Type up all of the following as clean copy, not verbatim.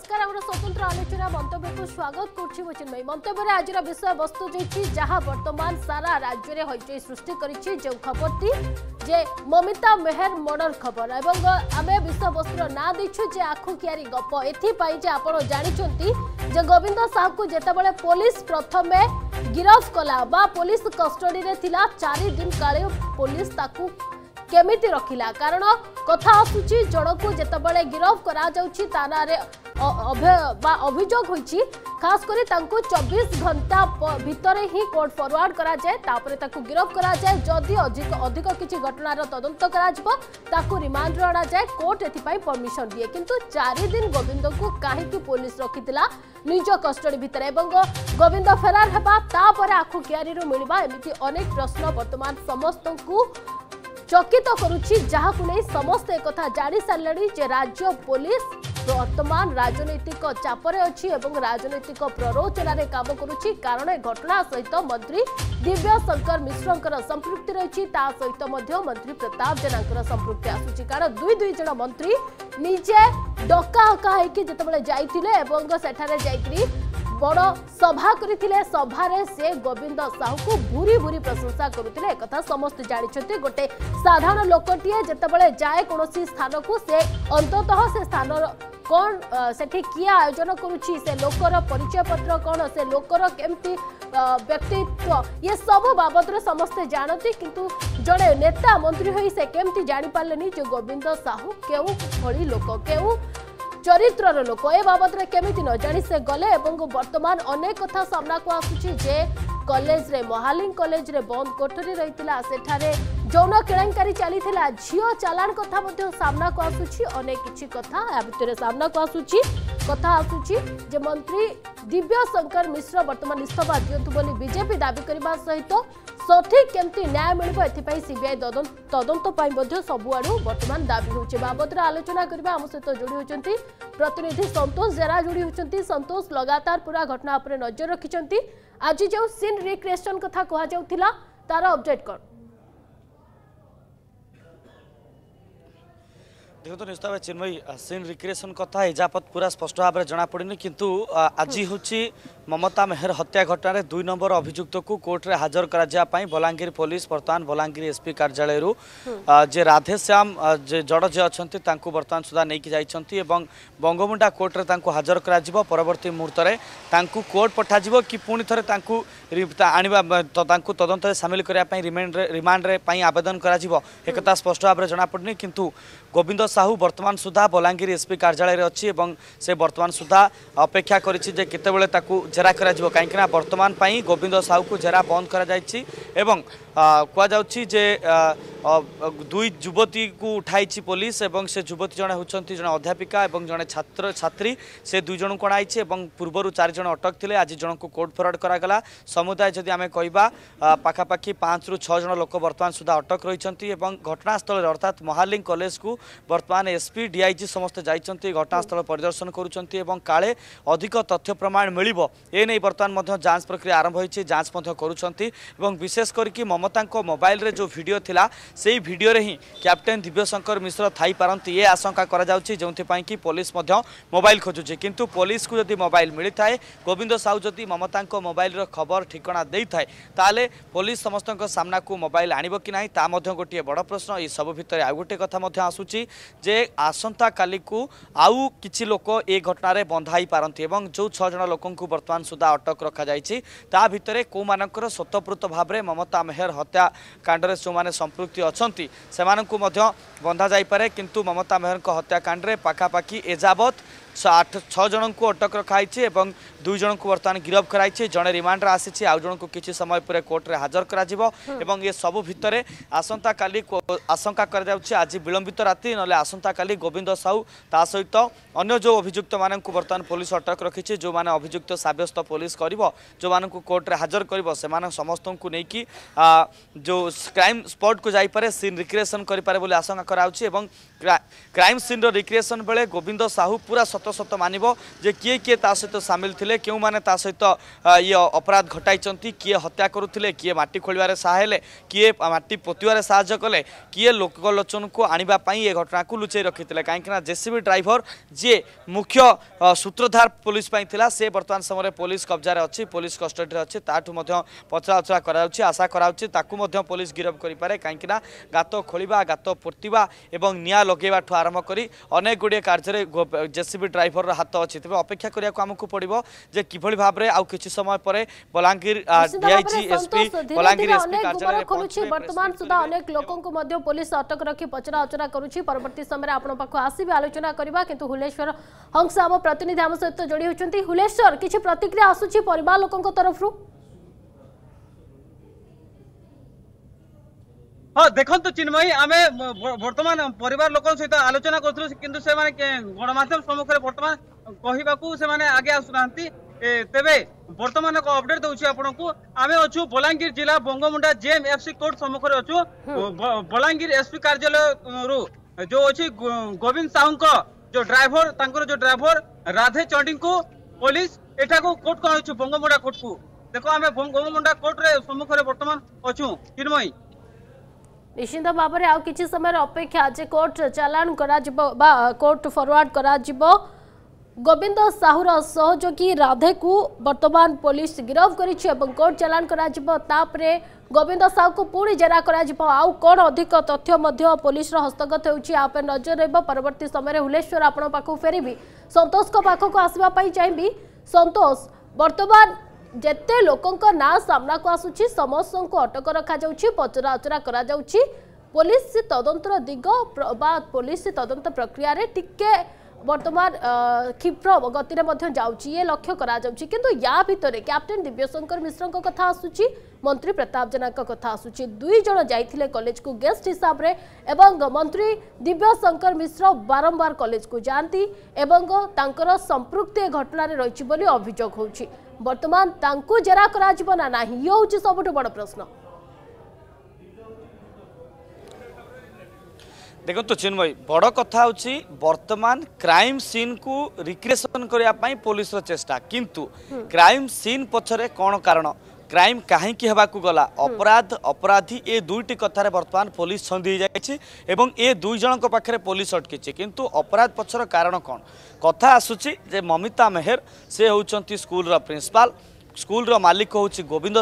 नमस्कार आम स्वतंत्र आलोचना मंतव्य को स्वागत करुँ चिन्मयी मंतव्य आज विषय वस्तु जहाँ वर्तमान सारा राज्य में हईचई सृष्टि करिछि जो खबरटी जे ममिता मेहर मर्डर खबर एवं आम विषय वस्तुर ना देछु जे आखु कियारी गप एथिपाई जे आपण जानिछंती जे गोविंद साहू को जेतेबेले पुलिस प्रथमे गिरफ कला बा पुलिस कस्टडी रे थिला 4 दिन काले पुलिस ताकू केमिति रखिला कारण कथा आसुची जड़क जितेबाला गिरफ करा जाउची तानारे अभियोग होईची खास करी तांको 24 घंटा भितरे ही कोर्ट फॉरवर्ड करा जाए तापरे ताकू गिरफ करा जाए जदि अधिक किछि घटनार तदंत करा जिवो ताकू रिमांड रे अणा जाए कोर्ट एथिपाई परमिशन दिए किंतु 4 दिन गोविंद को काहेकि पुलिस रखितिला निज कस्टडी भितर एवं गोविंद फेरार हेबा तापरे आखु कियारी रु मिलबा एमिति अनेक प्रश्न वर्तमान समस्तंकु चकित करुछि जहाँ को नहीं समस्त एक कथा जानी सारे जे राज्य पुलिस वर्तमान राजनैतिक चापरे अच्छी एवं राजनैतिक प्ररोचन काम करुछि कारण घटना सहित मंत्री दिव्य शंकर मिश्र संपृक्ति रही सहित मंत्री प्रताप जेना संपृक्ति आसुछि कारण दुई जन मंत्री निजे डका हका होइकि जेतेबेले जाइतिले एवं सेठारे जाइकरी बड़ सभा करथिले सभारे से गोविंद साहू को भूरी भूरी प्रशंसा करुथिले एकथा समस्त जानिछथि गोटे साधारण लोकटिए जेतेबेले जाए कोनोसी स्थान को से अंततः से स्थान कौन सेठी किया आयोजन करुछि से लोकर परिचय पत्र कौन से लोकर केमती व्यक्तित्व ये सब बाबद समस्ते जानती किंतु जड़े नेता मंत्री होई से केमती जानि पारलेनी जे गोविंद साहू केउ भली लोक केउ चरित्रर लोक ए बाबद केमिति न जानी से गले एवं वर्तमान अनेक कथा सामना को आसुछि जे कॉलेज रे महालिंग कॉलेज रे बंद कोठरी रहितिला सेठारे जौन केलेंकारी चलीथिला झियो चालान कथा मध्ये सामना को आसुछि अनेक किछि कथा या भितरे सामना को आसुछि कथा आसुछि जे मंत्री दिव्य शंकर मिश्र वर्तमान इस्तीफा दियंतु बोली बीजेपी दाबी करबा सहित सठिक केमती न्याय मिलबो एथिपाई सीबीआई तदंत पाई मध्ये सबुआडू वर्तमान दाबी होछि बाबद आलोचना करबा हम सहित जोड़ी होचंती प्रतिनिधि संतोष जेरा जोड़ी होचंती संतोष लगातार पूरा घटना उपरे नजर रखिचंती आज जो सीन रिक्रिएशन कथा कहा जाउथिला तार अपडेट कर देखो निश्चित भाव चिन्मयी सीन रिक्रिएशन कथा एजापत पूरा स्पष्ट भाव में जना पड़नी किंतु आज हूँ ममता मेहर हत्या घटना 2 नंबर अभियुक्त को कोर्ट रे हाजर करा बलांगीर पुलिस बर्तमान बलांगीर एसपी कार्यालय जे राधेश्याम जे जड़ जे अच्छा बर्तमान सुधा नहीं जाइछंती एवं बंगमुंडा कोर्ट रे तांको हाजर करा परवर्ती मुहूर्त में कोर्ट पठाजिवो कि पुणी थरे तांको आनिबा तांको तदंत सामिल करने रिमांड रे पई आवेदन करा एकता स्पष्ट भाव में जना पड़नी किंतु गोविंद साहू वर्तमान सुधा बलांगीर एसपी कार्यालय अच्छी से वर्तमान सुधा अपेक्षा करिछि जे केतेबेले ताकू जेरा करा जिवो काहेकि वर्तमान पई गोविंद साहू को जेरा बंद करा जायछि एवं कह जाउछि जे 2 युवती को उठाई पुलिस एवं से युवती जड़े होती जड़े अध्यापिका एवं जड़े छात्र छात्री से 2 जन को अणाई पूर्वर 4 जन अटक थे आज जन को कोर्ट फरवर्ड करागला समुदाय जदि आम कहवा पाखापाखि 5 ରୁ 6 जन लोक बर्तमान सुधा अटक रही घटनास्थल अर्थात महालिंग कॉलेज को बर्तमान एसपी डीआईजी समस्त जाइछंती घटनास्थल परिदर्शन करुछंती एवं काले अधिक तथ्य प्रमाण मिलिबो ए नै बर्तमान जांच प्रक्रिया आरंभ होईछि जांच करुछंती एवं विशेष करके ममता मोबाइल रे जो वीडियो थिला से वीडियो रे ही कैप्टेन दिव्य शंकर मिश्र थाई पारंती ये आशंका करा जाउछि जोंथिपाई कि पुलिस मध्य मोबाइल खोजुछि किंतु पुलिस को जदि मोबाइल मिली थाए गोविंद साहू जदि ममता मोबाइल रो खबर ठिकाना देई थाए ताले पुलिस समस्त सामना को मोबाइल आनिबो कि नाही ता मध्य गोटे बड़ प्रश्न ये सब भितर आ गोटे कथा मध्य आसुछि जे आसंता काली को आउ किछि लोक ए घटना रे बंधाई पारंती एवं जो 6 जन लोकन को वर्तमान सुधा अटक रखा जाइछि ता भितरे को मानकर स्वतःपूर्त भाव में ममता मेहर हत्या कांड रे जो माने संपृक्ति अछंती सेमानकु मध्य बंधा जाई पारे किंतु ममता मेहर को हत्याकांड रे पाखापाखि एजावत 6 जन को अटक रखाई एवं 2 जन को बर्तमान गिरफ कराई जड़े रिमांड आसी आउ जन को किसी समय पर कोर्ट रे हाजर एवं ये सबू भितर आसंता काली आशंका आज विलंबित राति ना आसंता काली गोविंद साहू ता सहित अन्य जो अभियुक्त मान बर्तमान पुलिस अटक रखी जो मैंने अभियुक्त सब्यस्त पुलिस कर जो मान कोर्ट रे हाजर कर समस्त को लेकिन जो क्राइम स्पॉट को जापे सीन रिक्रिएशन करें आशंका कराउछि एवं क्राइम सीन रिक्रिएशन बेले गोविंद साहू पूरा सत सत मानिबो जे किए किए ता सहित सामिल थिले केउ माने ता सहित ये अपराध घटाइचंती किए हत्या करुथिले किए माटी खोलिबारे सहायले किए माटी पोतिबारे सहाय्य कले किए लोकलोचन को आनिबा पई ये घटना को लुचै रखिथिले काहेकि जेसीबी ड्राइवर जे मुख्य सूत्रधार पुलिस पई थिला से वर्तमान समय पुलिस कब्जा रे अछि पुलिस कस्टडी रे अछि ताठू मध्य पचराउचरा कराउछि आशा कराउछि ताकू मध्य पुलिस गिरफ करि पारे काहेकि गात खोलिबा गात पोतिबा एवं निया लगेबा ठु आरंभ करी अनेक गुडे कार्य रे जेसीबी ड्राइवर हाथ अछि तबे अपेक्षा करिया को हमकु पड़िबो जे किभଳି भाबरे आ किछि समय परे Balangir DIG SP Balangir SP कार्यालय खोलुछि वर्तमान सुधा अनेक लोकों को मध्य पुलिस अटक रखी पचराउचरा करूछि परवर्ती समय आपण पाखो आसीबे आलोचना करबा किंतु हुलेश्वर हंस आम प्रतिनिधि आम सहित जोड़ी होचंती हुलेश्वर किछि प्रतिक्रिया आसुछि परिवार लोकों को तरफ रु हाँ देखो चिन्मयी आम बर्तमान परिवार लोक सहित आलोचना करूँ किंतु से गणमाध्यम सम्मुख में बर्तमान कहवाकू से आगे आसुना तेबे बर्तमान एक अपडेट दूसरी आपन को आम अच्छु बलांगीर जिला बंगमुंडा जेएमएफसी कोर्ट सम्मुख में अच्छु बलांगीर एसपी कार्यालय रु जो अच्छी गोविंद साहू जो ड्राइवर राधे चंडी को पुलिस एटा को कोर्ट को अच्छु बंगमुंडा कोर्ट को देखो आम बंगमुंडा कोर्ट रे सम्मुख में बर्तमान अच्छु चिन्मयी निश्चित भाव में आउ किछि समय अपेक्षा जे कोर्ट चालान करा जिवो बा कोर्ट फॉरवर्ड करा जिवो गोविंद साहुर सहयोगी राधे को वर्तमान पुलिस गिरफ्त करिछि एवं कोर्ट चालान करा जिवो तापरे गोविंद साहू को पुणी जेरा करा जिवो आउ कोन अधिक तथ्य मध्य पुलिस रो हस्तगत होउछि आप नजर रहबो परवर्ती समय हुलेश्वर आपण पाखो फेरिबी संतोष को पाखो को आसीबा पई चाहबी संतोष वर्तमान जेते लोकों ना सामना को आसुछि समस्त को अटक रखा जाउछि पचराउचरा करा जाउछि पुलिस तदंतर दिग बा पुलिस तदंत प्रक्रिया रे टिके वर्तमान क्षिप्र गति रे जाउछि ये लक्ष्य करा जाउछि किंतु या भितरे कैप्टेन दिव्यशंकर मिश्र को कथा आसुछि मंत्री प्रताप जेना को कथा आसुछि दुई जण जाइथिले कॉलेज को गेस्ट हिसाब रे एवं मंत्री दिव्यशंकर मिश्र बारंबार कॉलेज को जानती एवं तांकर संपृक्ति घटना रे रहिछि बोली अभियोग होउछि वर्तमान तांकु जेरा करा जिवो ना नाही यो होउछि सबटु बड़ प्रश्न देखो तो चिन्मयी बड़ कथा होची वर्तमान क्राइम सीन को रिक्रिएशन करया पई पुलिस रो चेष्टा किंतु क्राइम सीन पछरे कोन कारण क्राइम कहीं हेबाकू गला अपराध अपराधी ए दुईटी कथार वर्तमान पुलिस छंदी जाइछि एवं ए दुई जन को पाखरे पुलिस अटकिछि किंतु अपराध पछर कारण कोन कथा आसुछि जे ममिता मेहर से होउचंती स्कूल रो प्रिंसिपल स्कूल रो मालिक होउछि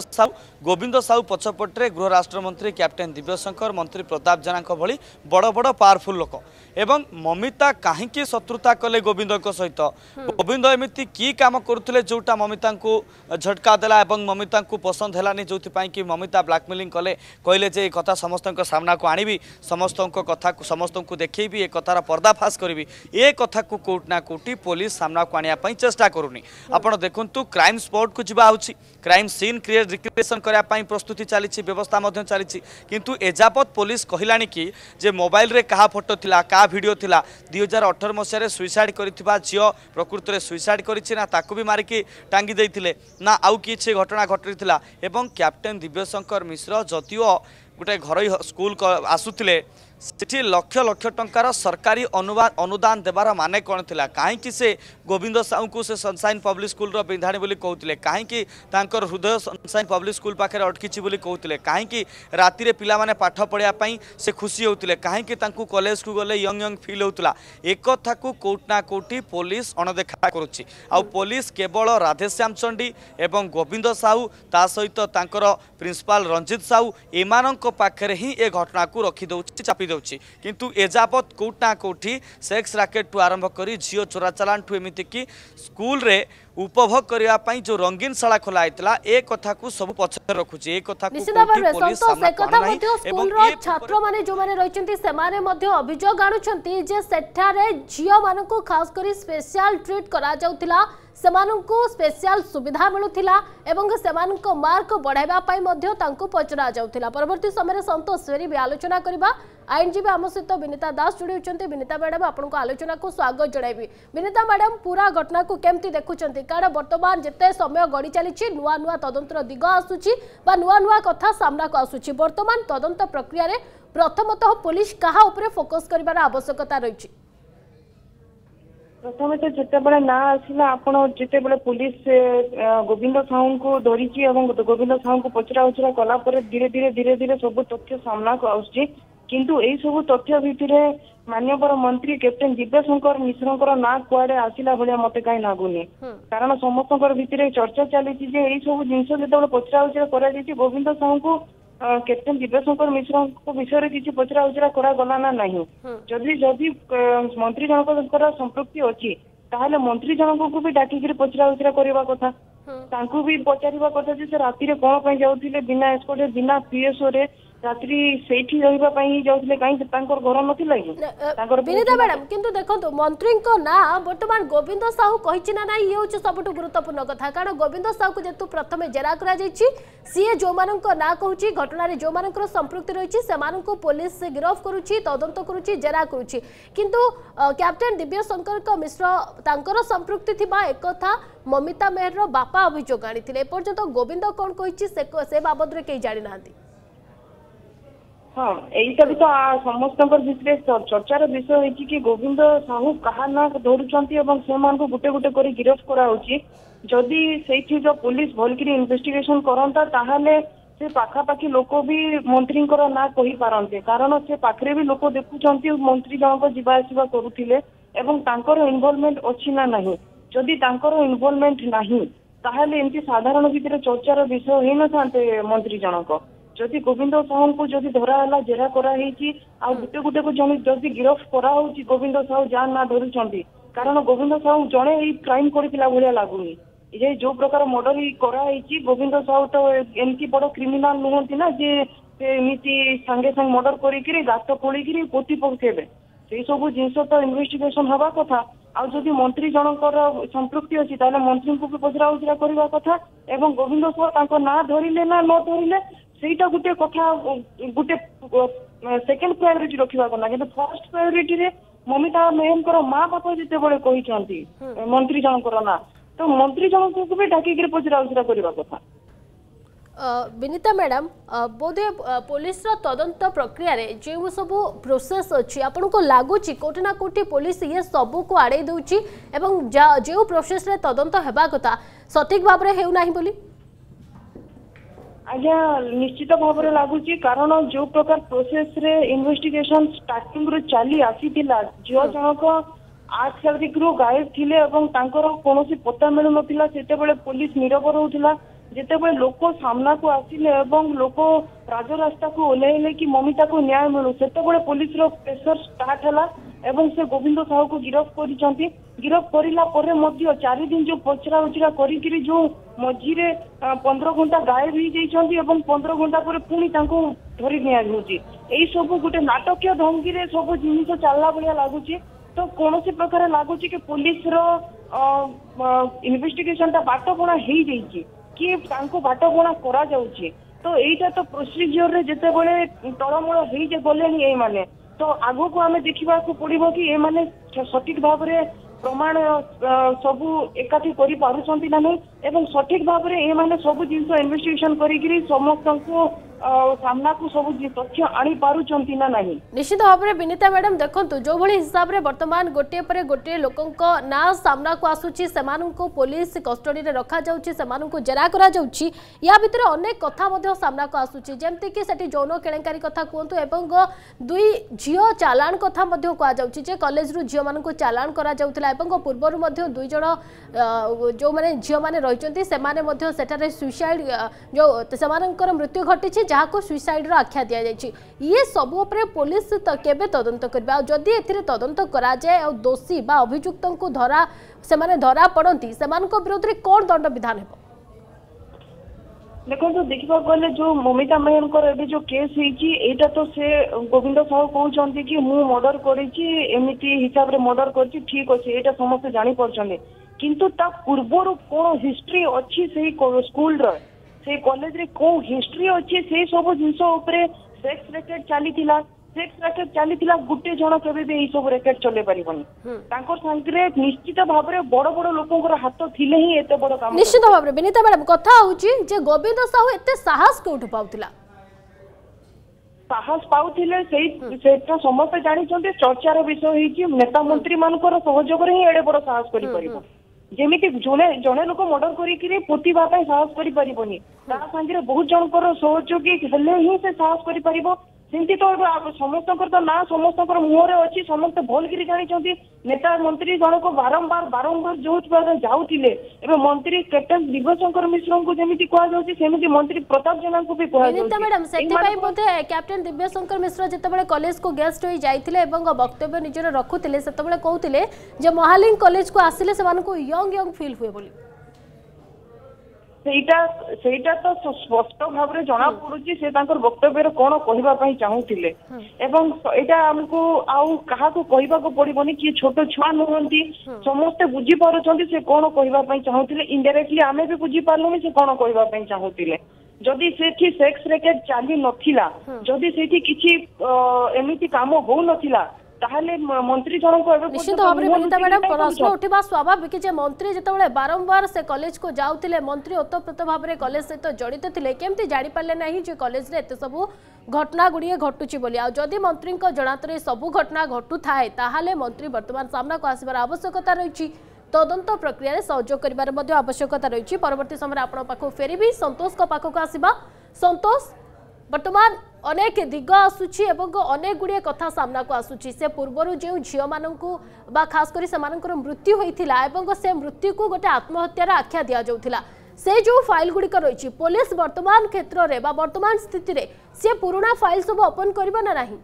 गोविंद साहू पछपटे गृह राष्ट्र मंत्री कैप्टेन दिव्यशंकर मंत्री प्रताप जेना भली बड़ बड़ पावरफुल लोक एवं ममिता कहीं शत्रुता कले गोविंद सहित गोविंद एमती की काम करुले जोटा ममिता को झटका देला एवं ममिता को पसंद है जो कि ममिता ब्लैकमेलिंग कले कहले जे कथा समस्त सामना को आनी समस्त कथा समस्त को देखी ए कथार पर्दाफाश करी ए कथा को कोर्ट ना कोर्टी पुलिस सामना को आने चेष्टा करूनी आपड़ देखु क्राइम स्पॉट को जा क्राइम सीन क्रिएट रिक्रिएशन करने प्रस्तुति चली व्यवस्था चली किंतु एजापत पुलिस कहलानी कि जे मोबाइल रे कहा फोटो थिला का वीडियो थिला 2018 मसीह सुइसाइड करिथिबा झियो प्रकृति में सुइसाइड करिछि ना ताकू भी मारिकी टांगी देइथिले ना आउ किछि घटना घटिथिला एवं कैप्टेन दिव्यशंकर मिश्र जदिओ गोटे घर स्कूल आसुथिले सेठी लक्ष लक्ष टंकार सरकारी अनुदान देवार माने कौन थिला कहीं से गोविंद साहू को से सनसाइन पब्लिक स्कूल रो बिंधाणी बोली कहते कहीं हृदय सनसाइन पब्लिक स्कूल पाखे अटकी बोली कहते कहीं राति रे पिला माने पाठ पढ़ाई से खुशी होते कहीं कॉलेज को गले यंग यंग फील होता एक कथा को कोर्ट ना कोर्टी पुलिस अणदेखा करुच्ची आ पुलिस केवल राधेश्याम चंडी एवं गोविंद साहू ता सहित तांकर प्रिंसिपाल रंजित साहू एमानक पाखरे ही ए घटना को रखी दउछि चापी दउछि किंतु एजापत कोर्ट ना कोर्टी सेक्स रैकेट टू आरंभ करी झियो चोरा चालान टू एमिति कि स्कूल रे उपभोग करिया पई जो रंगीन शाला खोला आइतला ए कथा को सब पछे रखुछि ए कथा को पुलिस सामना करा नाही स्कूल रो छात्र माने जो माने रहिचंती से माने मध्ये अभियोग आनुछंती जे सेठारे झियो मानको खास करी स्पेशल ट्रीट करा जाउतिला सेमानंको स्पेशल सुविधा मिलुथिला एवं सेमानंको मार्क बढ़ाइबा पई मध्ये तांको पचरा जाउथिला परवर्ती समय संतोष फेरी भी आलोचना करबा आईनजीवी आम सहित विनीता दास जोड़ी होती विनीता मैडम आपको आलोचना को स्वागत जणाइबी विनीता मैडम पूरा घटना को केमती देखुंत कारण बर्तमान जिते समय गड़ी चली नुआ नुआ तदंतर दिग आसूची नुआ नुआ कथा सामना को आसूची बर्तमान तदंत प्रक्रिया रे प्रथमतः पुलिस कहा उपरे फोकस करिबार आवश्यकता रही प्रथम तो जिते ना आसला आपण जिते पुलिस गोविंद साहू को धरी गोविंद साहू को पचरा उचरा कला धीरे धीरे सब तथ्य सामना को आसुची किंतु एई सब तथ्य भितर माननीय मंत्री कैप्टेन दिव्यशंकर मिश्र ना कुआडे आसला भाया मत कहीं लगुनि कारण समस्त भितर चर्चा चली सब जिनस जो पचरा उचरा कर गोविंद साहू को कैप्टेन दिव्यशंकर मिश्र विषय किसी पचरा उचरा करागला ना नहीं जदि जदि मंत्री जनक संपृक्ति अच्छी ताहले मंत्री जनक को भी डाकिक पचरा उचरा करवा कथा तांकू भी पचारिबा कथा जे से राति रे कोन पय जाउथिले बिना एस्कोर्ट बिना पीएसओ रे रात्रि सेठी रहिबा पई जाउथिले काई तांकर घर नथिला कि तांकर विनीता मैडम किंतु देखंतु मंत्री को ना वर्तमान गोविंद साहू कहिछि ना नाही ये होछ सबटु गुरुत्वपूर्ण कथा कारण गोविंद साहू को जेतु प्रथमे जेरा करा जायछि सीए जो मानक ना कहूछि घटना रे जो मानकर संपृक्ति रहिछि से मानक पुलिस से गिरफ करूछि तदंत करूछि जेरा करूछि किंतु कैप्टेन दिव्यशंकर को मिश्र तांकर संपृक्ति थिबा एक कथा ममिता मेहर रो बापा अभियोग आनिथिले पर्यंत गोविंद कोन कहिछि से बाबद रे केही जानि नांती हाँ यहीटा भी तो समस्त चर्चार विषय होती कि गोविंद साहू कहा ना धरुंच से गोटे गोटे कर गिरफ कराऊँगी जदि से जो पुलिस भलकि इन्वेस्टिगेशन करता ताहले से पाखापाखि लोक भी मंत्री ना कही पारते कारण से पाखे भी लोक देखुंत मंत्री जनक जावासवा करुले इनवॉल्वमेंट अच्छी ना नहीं जदि इनवॉल्वमेंट नहीं ताहले एमती साधारण भितर चर्चार विषय हो न था मंत्री जनक जदि गोविंद साहू को जदि धराला जेरा कराई गोटे गोटे को जन जदि गिरफ कराऊँगी गोविंद साहू जान ना धरुंच कारण गोविंद साहू जड़े यही क्राइम करथिला भलिया लागुनी ये जो प्रकार मर्डर कराई गोविंद साहू तो एमती बड़ क्रिमिनाल नुहति ना जे एमती सांगे सांगे मर्डर करी गात खोलिकी पोती पकेबे से सब जिनस तो इन्वेस्टिगेशन हवा कथा आउ जदि मंत्री जनकर संपृक्ति अच्छी ताले मंत्री को भी पचरा उचरा करवा कथा एवं गोविंद साहू ना धरिले ना न धरिले सेटा गोटे कथा गोटे सेकेंड प्रायोरिटी रखा कना कि फर्स्ट प्रायोरिटी रे ममिता मेहर माँ बापा जिते बड़े कही मंत्री जनकर ना तो मंत्री जनक को भी डाकिक पचरा उचरा करवा कथा विनीता मैडम बोधे पुलिस तदंत प्रक्रिया रे जो सब प्रोसेस अच्छी आपन को लगुच कोटि ना कोटि पुलिस ये सबू को आड़े दउची एवं जो प्रोसेस रे तदंत हेबा कथा सठिक भाव रे हेउ नाही बोली आज्ञा निश्चित भाव में लगुच कारण जो प्रकार प्रोसेस रे इन्वेस्टिगेशन स्टार्टिंग रू चली आसी झील जनक 8 तारिख रू गायब थिले एवं तांकर कोनोसी पता मिलु नथिला सेते बेले पुलिस नीरव रहउथिला जेते बेले लोक सामना को आसिले एवं लोक राजरास्ता को ओलेइले कि ममिता को न्याय मिलु सेते बेले पुलिस रो प्रेशर स्टार्ट हला एवं से गोविंद साहू को गिरफ करिसंती गिरफ करिला परे मध्य 4 दिन जो पचरा उचरा करी जो मझीरे 15 घंटा गायब हो जाइछंती एवं 15 घंटा पर पुणी तांको धरि निया होची एई सब गोटे नाटकीय ढंगी रे सब जिनिस चलला बलिया लागुची तो कोनोसी प्रकार लागुची कि पुलिस रो इन्वेस्टिगेशन ता बाटबणा हेई जाइची कि तांको बाटबणा करा जाउची तो एईटा तो प्रोसीजर रे जते बेले तळमळ हेई जे गलेनी एई माने तो आगो को आमे देखिबा को पड़िबो कि ए माने सठिक भाव रे प्रमाण सबू एकाठी करि पारुछंती ना नहीं एवं सठिक भाव रे ए माने सबू जिंस इन्वेस्टिगेशन करिकरी समस्त को सामना को सब तथ्य आनी पारुछंती ना नहीं निश्चित भाव में विनीता मैडम देखंतु जो भली हिसाब रे वर्तमान गोटे परे गोटे लोकंक ना सामना को आसुची सेमानन को पुलिस कस्टडी रे रखा जाउची सेमानन को जेरा करा जाउची या भितर अनेक कथा मध्ये सामना को आसुची जेमति कि सेठी जौन केलेंकारी कथा कोंतु एवं दुई झियो चालान कथा मध्ये को आ जाउची जे कॉलेज रु झियो मानन को चालान करा जाउतला एवं पूर्वरु मध्ये दुई जण जो माने झियो माने रहिचंती सेमाने मध्ये सेटारे सुसाइड जो सेमानकर मृत्यु घटिछि जहाँ को सुइसाइड आख्या दि जाए ये सब पुलिस केबे तदंत करबा जदि एथिरे तदंत करा जाए और दोषी बा अभियुक्त को धरा से माने धरा पड़ती से विरोध में कौन दंड विधान है देखो देखा गले जो ममिता मेहर जो केस होता तो से गोविंद साहू कहते कि मु मर्डर करमिति हिसाब रे मर्डर कर ठीक अच्छे यहाँ समस्त जापर किंतु ता पूर्वर कौन हिस्ट्री अच्छी से स्कूल से कॉलेज रे को हिस्ट्री अच्छी से सब जिनस सेक्स रैकेट चली गोटे जन के सब रैकेट चले पारे निश्चित भाव में बड़ बड़ लोक हाथ थिले ही एते बड़ काम निश्चित भाव में विनीता मैडम कथा होची जे गोविंद साहू एते साहस कोठु पाउतिला साहस पाउथिले सेटा समस्त जानिछन्ते चर्चार विषय होईछि नेता मंत्री मानकर सहयोग रे ही एडे बड़ साहस करि परिबो जेमिति जने लोक मर्डर करिकरी पोतिबा पय साहस करि परिबोनी ता संगे बहुत जनकर सहयोगी हेले ही से साहस करि परिबो सेमती तो समस्त तो ना समस्त मुहर अच्छी समस्त भलगिरी जानी नेता मंत्री जनक बारंबार जो जाऊे मंत्री कैप्टेन दिव्यशंकर मिश्र को जमी कहुच्छी मंत्री प्रताप जेना को भी मैडम कैप्टेन दिव्यशंकर मिश्र जिते कॉलेज को गेस्ट हो जाते वक्तव्य निजर रखुते से कहते महालिंग कॉलेज को आसिले से यंग यंग फील हुए बोली सेटा तो स्पष्ट भाव में जना पड़ुची से तांकर वक्तव्य कौन कहवा चाहूले एवं एटा हमको आउ कहा को कहवा को पड़िबोनी कि छोट छुआ नुहंती समस्ते बुझी पारुछंती से कौन कहवा चाहूले इनडायरेक्टली आमे भी बुझी पारलुनी से कौन कहवा चाहूले जदि सेठी सेक्स रैकेट चली नथिला जदि सेठी किछि एमिति काम हो नथिला ताहले मंत्री जनक निश्चित भाव में विनीता मैडम प्रश्न उठा स्वाभाविक जे मंत्री जिते बारंबार से कॉलेज को जाऊे मंत्री ओतप्रोत भाव में कॉलेज सहित जड़ित थे केमती जानी पारे ना जे कॉलेज रे एते सबु घटना गुड़िए घटुची बोली आ जदि मंत्री जनातरे सबु घटना घटू थाए ताहले मंत्री वर्तमान सामना को आसबार आवश्यकता रही तदंत प्रक्रिया सहयोग कर आवश्यकता रही परवर्ती समय आपण पाखु फेरबी संतोष को पाखक आसबा संतोष वर्तमान अनेक दिग आसूची अनेक गुड़िए कथा सामना को आसूची से पूर्वर जो झील मानू बा खास करी से मृत्यु होता से मृत्यु को गोटे आत्महत्यार आख्या दि जाउथिला से जो फाइल गुड़िक रही पुलिस वर्तमान क्षेत्र में वर्तमान स्थिति रे से पुराना फाइल सब ओपन करबा ना नहीं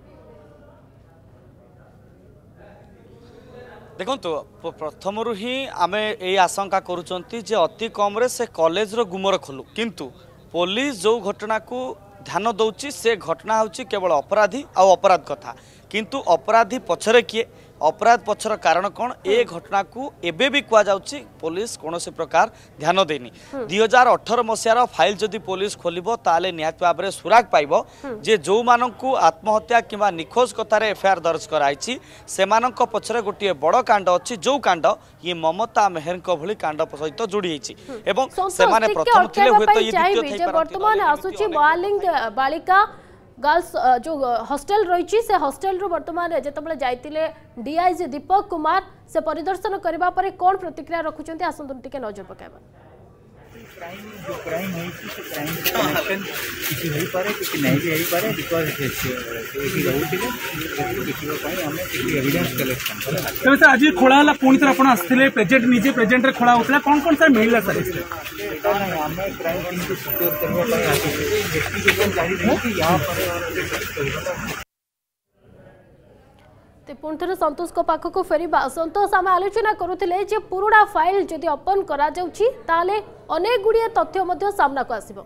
देखो प्रथम ही आम ये आशंका करुँच अति कम से कॉलेज रो गुमर खोलू किंतु पुलिस जो घटना को ध्यान दौची से घटना होची केवल अपराधी आ अपराध कथा किंतु अपराधी पछरे किए अपराध पछर कारण कौन ए घटना को एबे भी कह जाउची पुलिस कौनसी प्रकार ध्यान देनी 2018 मसीहार फाइल जदि पुलिस खोलिबो ताले निहात भाव में सुराग पाइबो जे जो मानकु आत्महत्या किंवा निखोज कथार एफआईआर दर्ज कराई से पछरे गोटे बड़ कांड अच्छी जो कांड ये ममता मेहर भली कांड सहित जोड़ी एवं से माने प्रथम थिले हुए तो ये द्वितीय थाई वर्तमान आसुची महालिंग बालिका गर्ल्स जो हॉस्टल रही से हॉस्टल रू वर्तमान जिते जाइए डीआईजी दीपक कुमार से परिदर्शन करने पर कौन प्रतिक्रिया रखुंट आसतु टे नजर पकाइबा जो क्राइम है क्राइम कनेक्शन किसी हो पारे किसी नहीं भी हो पारे बिकॉज एठी रहउथिले देखिबो पई हमें किसी एविडेंस कलेक्शन तबे सर आज खोला हला पुणी थर आपण आस्थिले प्रेजेंट निजे प्रेजेंट रे खोला होतला कौन सर मिलला सर एटा नहीं हमें क्राइम टीम को सिक्योर करबो पई आसी इन्वेस्टिगेशन जारी रही यहां पर पुणी थे संतोष को पाखक फेरबा संतोष आम आलोचना करुले जे पुराना फाइल जदि ओपन करा जाउछि ताले अनेक गुड़िए तथ्य सामना को आसिबो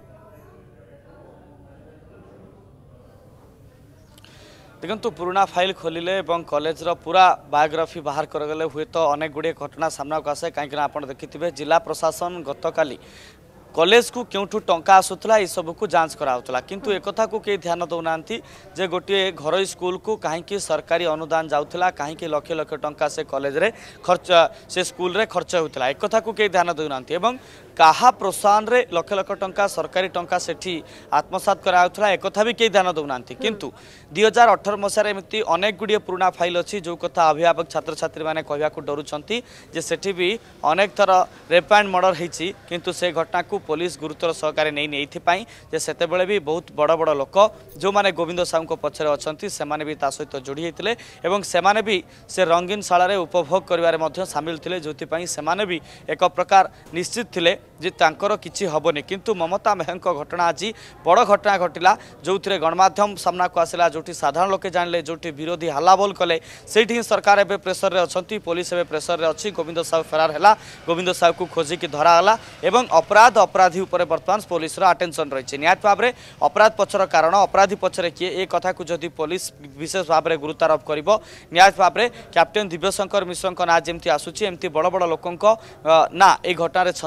देखो पुराना फाइल खोलिले कॉलेज रो पूरा बायोग्राफी बाहर करगले हुए तो अनेक गुड़िए घटना सामना को आसे कहीं आप देखिए जिला प्रशासन गतकाली कॉलेज को क्योंठू टंका आसूला ये सब को जांच कराउला किंतु एक कथा को कई ध्यान दौना जे गोटे घरोई स्कूल को कहीं सरकारी अनुदान जाऊला कहीं लक्ष लक्ष टंका से कॉलेज रे खर्च से स्कूल रे खर्च होता एक कथा को कई ध्यान दौना कहा प्रोत्साहन रे लक्ष लक्ष टंका सरकारी टंका सेठी आत्मसात कराउला एक कथा भी कई ध्यान दौना किंतु 2018 मसीह एमती अनेक गुड़िए पुराना फाइल अच्छी जो कथा अभिभावक छात्र छात्री मैंने कहवा डरुंच जे सेठी भी अनेक थर रेप एंड मर्डर होती किंतु से घटना को पुलिस गुरुतर सहकार नहीं जे सेतेबेले भी बहुत बड़ बड़ लोक जो माने गोविंद साहू को पछरे अछंती सेमाने भी ता सहित जोड़ी होते एवं सेमाने भी से रंगीन शाला उपभोग करिवारे सामिल थिले जोथि पई सेमाने भी एक प्रकार निश्चित थिले जे तांकर किछि हबनी किंतु ममता मेहर घटना आज बड़ घटना घटिला जो गणमाध्यम सामना को आसला जो साधारण लोके जानले जो विरोधी हल्लाबोल कले से सरकार एवं प्रेसर अच्छी पुलिस एवं प्रेसर अच्छी गोविंद साहू फेरार है गोविंद साहू को खोजिकी धरागला एवं अपराध अपराधी उपर बर्तमान पुलिस अटेंशन रही निहत भाव में अपराध पछर कारण अपराधी पछरे किए ए कथा को जदि पुलिस विशेष भाव में गुरुत्वारोप कर निहत भाव में कैप्टेन दिव्यशंकर मिश्र ना जमी आसूची एमती बड़ बड़ लोक ना ये घटन छंदी हो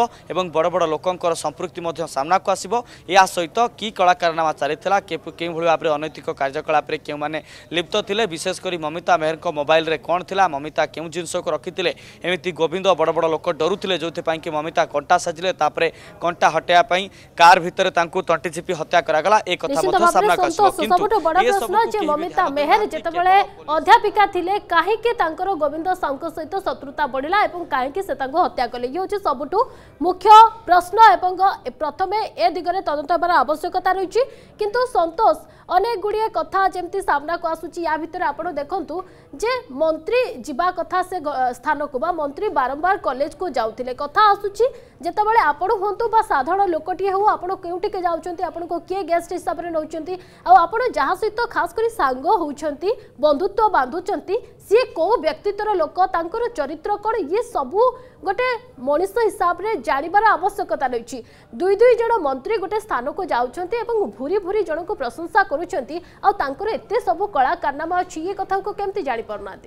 मिलिबो एवं बड़ बड़ लोकंकर संपृक्ति मध्य सामना को आसीबो। या सहित की कलाकारनामा चलीथिला के भली भाव अनैतिक कार्यकलाप रे केउ माने लिप्त थिले विशेषकर ममिता मेहर को मोबाइल रे कोन थिला ममिता केउ जिनस को रखिथिले एमिति गोविंद बड़ बड़ लोक डरुथिले जोथि पई कि ममिता कंटा साजिले तापरे कंटा हटेया पई कार भितर तांकु तंटी चिपी हत्या करागला ए कथा मध्य सामना को आसीबो। किंतु सबटो बड़ प्रश्न जे ममिता मेहर जेतेबेले अध्यापिका थिले काहे के तांकर गोविंद साउको सहित शत्रुता बढ़िला एवं काहे के से तांको हत्या कले ये होची सबटो मुख्य प्रश्न एवं प्रथमे ए दिगरे तदंत हेबार आवश्यकता रहिछि। किंतु संतोष अनेक गुड़िए कथा जमती सामना को आसुची या भितर आपण देखंतु जे मंत्री जिबा कथा से स्थान को बा मंत्री बारंबार कॉलेज को जाउथिले कथा आसुची जेतेबेले आपण होंतु बा साधारण लोकटी हो आपण केउटी के जाउचंती आपण को के गेस्ट हिसाब रे नउचंती आ आपण जहा सहित खास करी सांग होउचंती बंधुत्व बांधुचंती सी को व्यक्तित्वर लोक तांकर चरित्र कोन ये सबु गोटे मनुष्य हिसाब रे जानिबार आवश्यकता रही। दुई दुई जन मंत्री गोटे स्थान को जाउचंती एवं भूरी भूरी जन को प्रशंसा करूचंती आ तांकर एते सबु कला कारनामा अछि ये कथा को केमती जानि परनाती।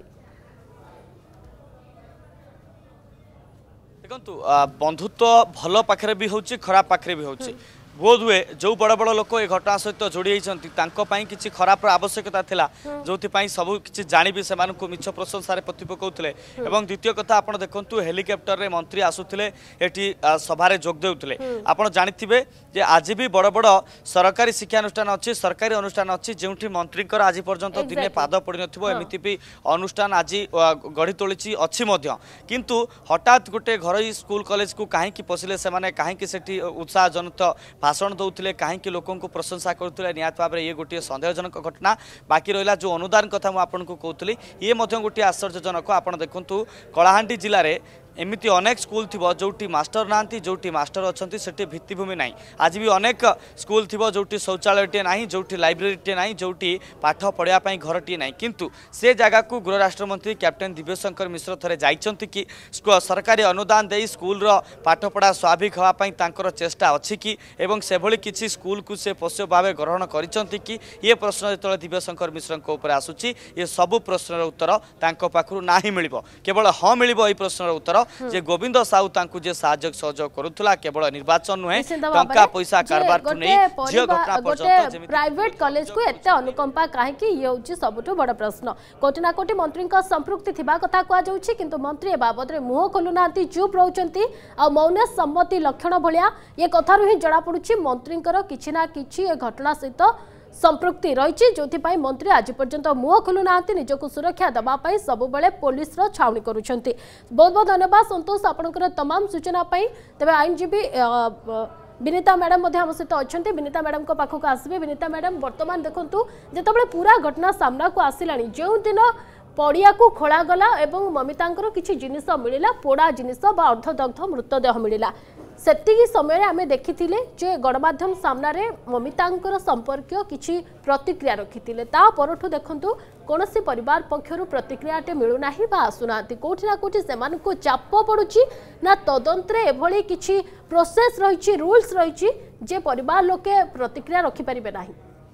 देखंतु बंधुत्व भल पाखरे भी होची खराब पाखरे भी होची बोध हुए जो बड़ बड़ लोक ए घटना सहित जोड़ी होती किसी खराब आवश्यकता थिला जो सब किसी जानी से मिछ प्रशंसा पति पकाउले। द्वितीय कथा आप देखु हेलिकप्टर रे मंत्री आसुले एटी सभारे जोग देउथिले आपण जानिथिबे जे आज भी बड़ बड़ सरकारी शिक्षानुष्ठान अच्छी सरकारी अनुष्ठान अच्छी जोठी मंत्री आज पर्यंत दिने पाद पड़ नथिबो एमिति भी अनुष्ठान आज गढ़ी तोली अच्छी किंतु हठात गोटे घर स्कूल कॉलेज को कहीं पशिले से कहीं से उत्साहजनक भाषण दौले कहीं लोक प्रशंसा करुले निहत भाव में ये गोटे सन्देहजनक घटना। बाकी रहा जो अनुदान कथा मुझे कहूली ये गोटे आश्चर्यजनक आप देखु कलाहांडी जिले में एमती अनेक स्कूल थी जोटी मास्टर ना जोटी मास्टर अच्छा से भित्तिभूमि ना आज भी अनेक स्कूल थी जोटी शौचालयटे ना जोटी लाइब्रेरीटे ना जोटी पाठ पढ़ाई घरटे ना किंतु से जगह को गृह राष्ट्रमंत्री कैप्टेन दिव्यशंकर मिश्र थे जाइछंती कि सरकारी अनुदान दे स्कूल पाठपढ़ा स्वाभाविक हाँपाई चेष्टा अच्छी कि एवं से भली किसी स्कूल को से पोष्य भाव ग्रहण करिसेंती कि ये प्रश्न जो दिव्यशंकर मिश्र उपर आसूची ये सबू प्रश्नर उत्तर तांको पाखरु ना ही मिलिबो केवल हाँ मिलिबो ई प्रश्नर उत्तर जे गोविंद साहू तांकु जे साहाय्य सहयोग करुथला केवल निर्वाचन नुहे टंका पैसा कारबार ठु नै जे घटना पर्यंत जेमि प्राइवेट कॉलेज को एते अनुकंपा काहे कि ये होची सबटु बड़ प्रश्न। कोटि ना कोटि मंत्री का संपृक्ति थिबा कथा को जाउची किंतु मंत्री ए बाबत रे मुह खोलु नांती चुप रहउचंती आ मौन सम्मति लक्षण भलिया ये कथा रु ही जडा पडुची मंत्रींकर किछि ना किछि ए घटना सहित संपृक्ति रही जो मंत्री आज पर्यंत मुह खोलु ना निजक सुरक्षा दवाई सब बेले पुलिस छाउनी करुछंती। बहुत बहुत धन्यवाद संतोष आपनकर तमाम सूचना पाई। तबे आईनजीवी विनीता मैडम आम सहित अच्छा विनीता मैडम को पाखक आसबे। विनीता मैडम वर्तमान देखंतु जेतबेले पूरा घटना सामना को आसिलानी जो दिन पड़िया को खोलागला एवं ममितांकर किछि जिनिस मिलिला पोड़ा जिनिस बा अर्धदग्ध मृतदेह मिलिला सेतिकी समय आमे देखिथिले जे गणमाध्यम सामने ममितांकर संपर्क किछि प्रतिक्रिया रखिथिले ता परठु देखंतु कोनोसी परिवार पक्षरु प्रतिक्रियाटे मिलु नाही बा आसुनांती कोठी ना कोठी सेमान को चाप पडुची ना तदंतरे एभली किछि प्रोसेस रहिछि रूल्स रहिछि जे परिवार लोके प्रतिक्रिया रखि परिबे नाही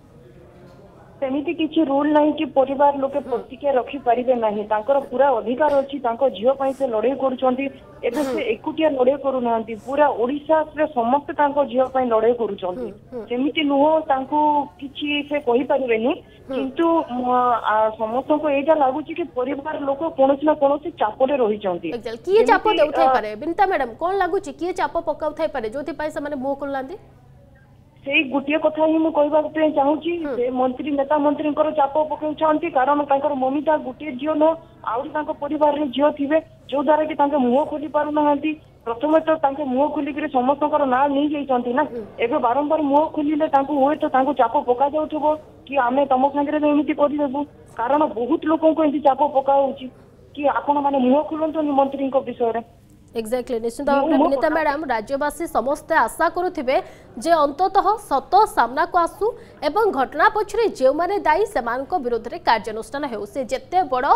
सेमिति किछि रूल नहीं कि परिवार लोके प्रतिक्रिया रखि परिबे नाही तांकर पूरा अधिकार अछि तांको झियो पई से लड़ाई करूछंती एबे से एकुटिया लड़ाई करू नांती पूरा ओडिसा रे समस्त तांको झियो पई लड़ाई करूछंती सेमिति नुहो तांको किछि से कहि परिबेनी किंतु समस्त को एजा लागुची कि परिवार लोक कोनोसी ना कोनोसी चापरे रहि जंती किए चाप देउथाय पारे बिनता मैडम कोन लागुची किए चाप पकाउथाय पारे जोथि पई से माने मुह खोललांती से गोटे कथा ही मुझे चाहूँगी से मंत्री नेता मंत्री चाप पकाउछंती कारण तांकर ममिता गोटे झील न आउरी परिवार रे झील थिबे जो द्वारा कि मुह खोली पारु नाहांती प्रथम तो मुह खोलिक समस्त ना नहीं जाइछंती ना एबे बारंबार मुह खोलिले हुए तो चाप पका जाउथबो कि आमे तम संगे एमिति करिदेबु कारण बहुत लोगों को एमती चाप पका होउची कि आपण माने मुह खोलंतनी मंत्री विषय रे एक्जाक्टली निश्चित भाव में विनीता मैडम राज्यवासी समस्ते आशा करुथिबे जे अंततः सत सामना को आसू एवं घटना पछरे जे माने दायी सेमानक विरोध रे कार्यानुष्ठान हेउ से जेते बड़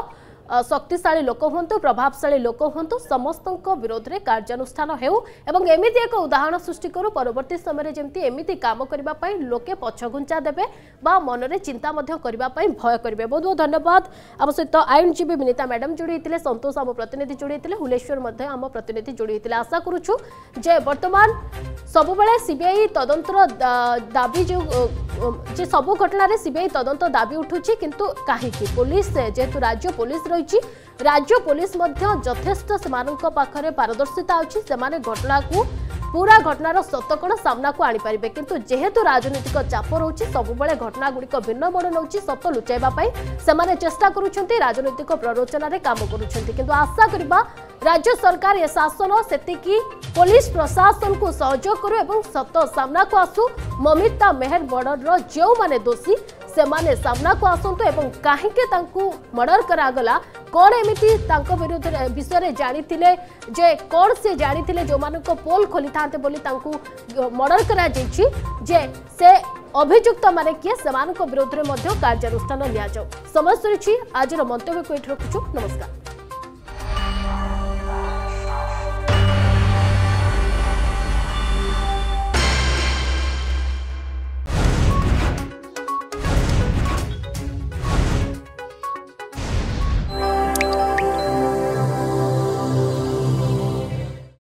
शक्तिशाली लोक हूँ प्रभावशाली लोक हूँ समस्त विरोध में कार्यानुष्ठान हो एमती एक उदाहरण सृष्टि करूँ परवर्ती समय जमी एमती काम करने लोके पछघुंचा देवे बा मन में चिंता करने भय करेंगे। बहुत बहुत धन्यवाद। आम सहित आईनजीवी विनीता मैडम जोड़ी होते संतोष आम प्रतिनिधि जोड़ी होते हुलेश्वर आम प्रतिनिधि जोड़ी होते आशा करुचु जे वर्तमान सबुबले सीबीआई तदंतर दाबी जो सबु घटना सीबीआई तदंत दाबी उठुची किंतु कहीं पुलिस जेहेतु राज्य पुलिस रही राज्य पुलिस यथेष्ट से पाखरे पारदर्शिता अच्छी से घटना को पूरा घटनार सत कण सामना को आनी पारिबे किंतु जेहेतु राजनीतिक चाप रोची सबुबले घटना गुड़िक भिन्न मोड़ नौची सत लुचाइबा से चेष्टा करुछंती राजनीतिक प्ररोचना रे काम करुछंती किंतु आशा करबा राज्य सरकार ए शासन सेतिकी पुलिस प्रशासन को सहयोग करू एवं सत सामना को आसू ममिता मेहर मर्डर जो माने दोषी से माने सामना को आसंतु एवं काहेके तांकू मर्डर करागला कौन एमिति तांको विरुद्ध विषय जानिथिले जे कौन से जानिथिले जो मानको पोल खोली थांते बोली तांकू मर्डर करा जायछि जे से अभियुक्त माने किए सेमानको विरुद्ध रे मध्य कार्यानुष्ठान लिया जाऊ। समझ सरिछि आज मंतव्य को एठ रखुछु। नमस्कार।